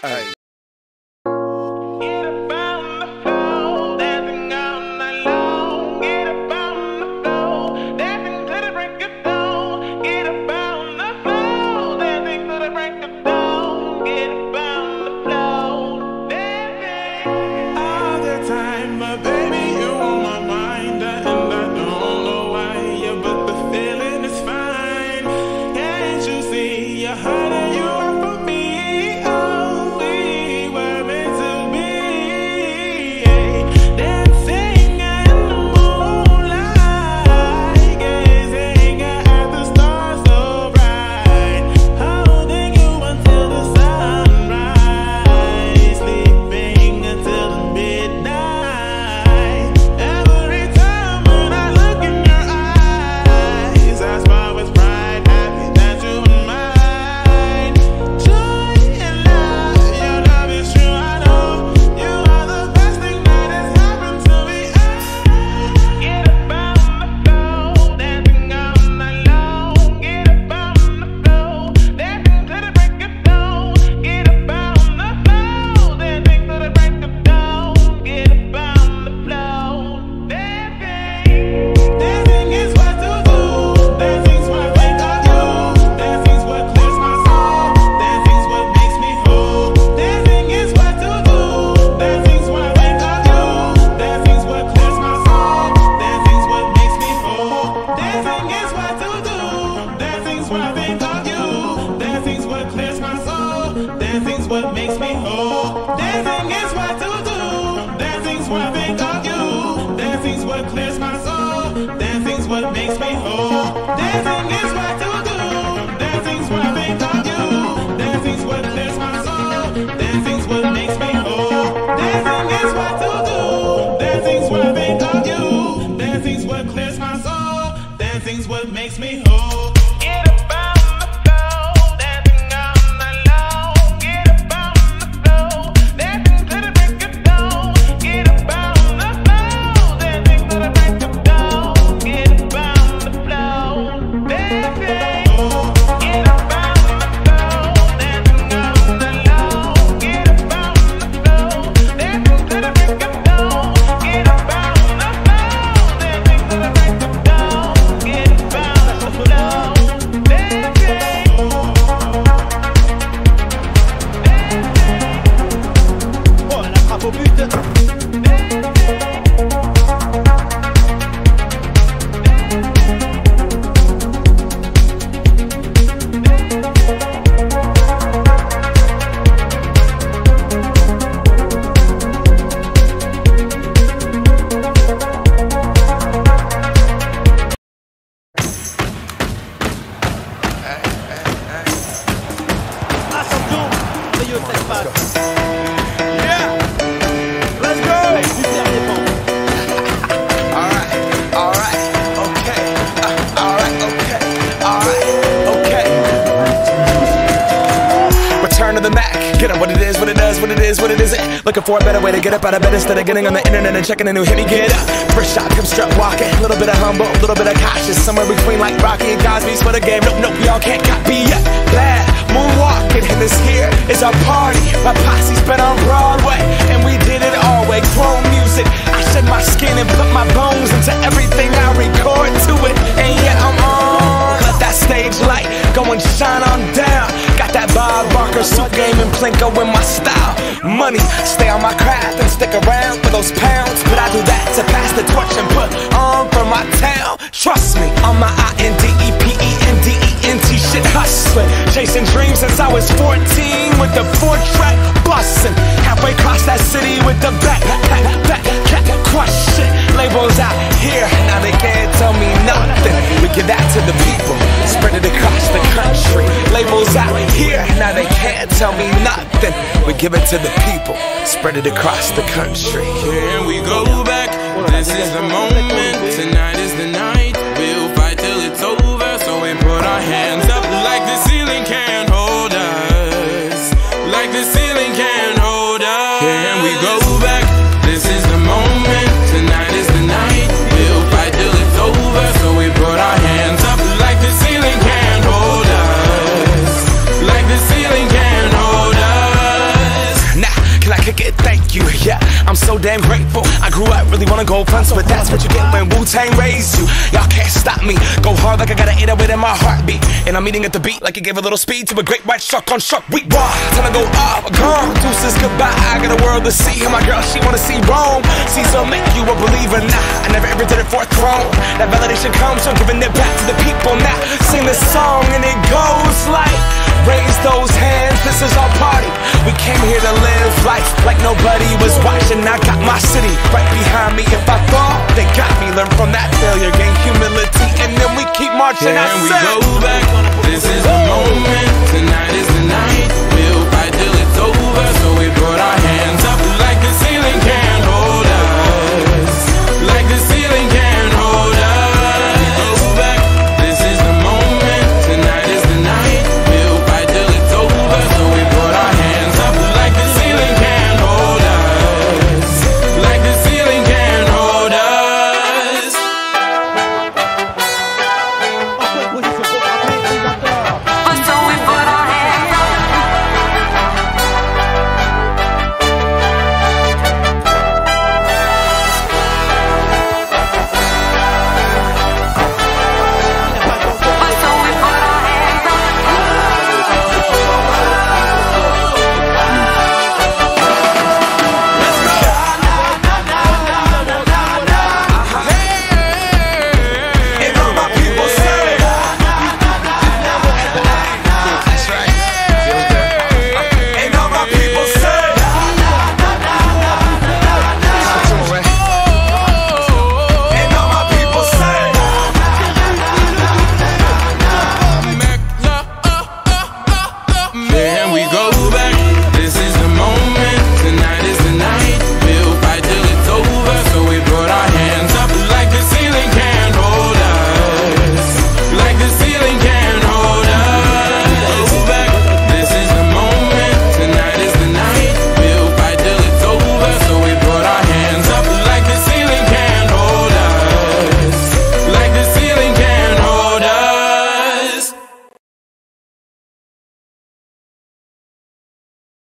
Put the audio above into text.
Ay. Looking for a better way to get up out of bed instead of getting on the internet and checking a new hit. Me get up, first shot, come strut walking. A little bit of humble, a little bit of cautious. Somewhere between like Rocky and Cosby's for the game. Nope, nope, y'all can't copy yet. Glad moonwalking, and this here is our party. My posse's been on Broadway, and we did it all way. Grown music, I shed my skin and put my bones into everything I record to it. And yet I'm on, let that stage light go and shine on down. Got that Bob Barker suit game and Plinko in my style. Money, stay on my craft and stick around for those pounds. But I do that to pass the torch and put on for my town. Trust me, on my INDEPENDENT shit hustling. Chasing dreams since I was 14 with the 4-track bustin'. Halfway across that city with the back crush shit. Labels out here, now they can't tell me nothing. We give that to the people, spread it across the country. Labels out here, now they can't tell me nothing. We give it to the people, spread it across the country. Here we go back, this is the moment, tonight is the night. We'll fight till it's over, so we put our hands up like the ceiling can't hold us. Like the ceiling can't hold us. Here we go back, this is the moment, tonight is the night. We'll fight till it's over, so we put our hands up like the ceiling can't hold us. Like the ceiling can't hold us. really wanna go fronts, but that's what you get when Wu-Tang raised you. Y'all can't stop me. Go hard like I got an 808 in my heartbeat. And I'm eating at the beat like it gave a little speed to a great white shark on shark week. Raw, time to go off, gone. Deuces goodbye. I got a world to see. And my girl, she wanna see Rome. Caesar make you a believer. Nah, I never ever did it for a throne. That validation comes from giving it back to the people. Now sing this song and it goes like, raise those hands, this is our party. We came here to live life like nobody was watching. I got my city right behind me. If I fall, they got me. Learn from that failure, gain humility, and then we keep marching. Can we go back? This is the moment. Tonight is the night. We'll fight till it's over. So we put our hands